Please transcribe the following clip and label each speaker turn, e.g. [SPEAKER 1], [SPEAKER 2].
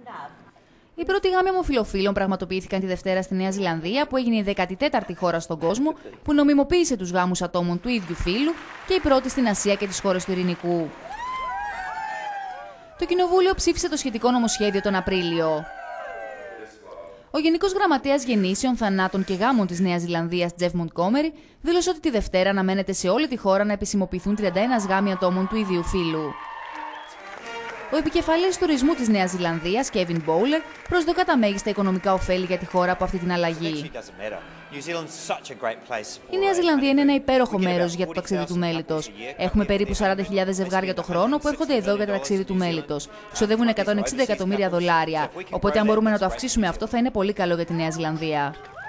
[SPEAKER 1] Οι πρώτοι γάμοι ομοφυλοφίλων πραγματοποιήθηκαν τη Δευτέρα στη Νέα Ζηλανδία, που έγινε η 14η χώρα στον κόσμο που νομιμοποίησε τους γάμους ατόμων του ίδιου φύλου και η πρώτη στην Ασία και τις χώρες του Ειρηνικού. Το Κοινοβούλιο ψήφισε το σχετικό νομοσχέδιο τον Απρίλιο. Ο Γενικός Γραμματέας Γεννήσεων, Θανάτων και Γάμων της Νέας Ζηλανδίας, Τζεφ Μοντγκόμερι, δήλωσε ότι τη Δευτέρα αναμένεται σε όλη τη χώρα να επισημοποιηθούν 31 γάμοι ατόμων του ίδιου φύλου. Ο επικεφαλής τουρισμού της Νέας Ζηλανδίας, Κέβιν Μπόουλερ, προσδοκά τα μέγιστα οικονομικά ωφέλη για τη χώρα από αυτή την αλλαγή. Η Νέα Ζηλανδία είναι ένα υπέροχο μέρος για το ταξίδι του μέλιτος. Έχουμε περίπου 40.000 ζευγάρια το χρόνο που έρχονται εδώ για το ταξίδι του μέλιτος. Ξοδεύουν $160 εκατομμύρια. Οπότε, αν μπορούμε να το αυξήσουμε αυτό, θα είναι πολύ καλό για τη Νέα Ζηλανδία.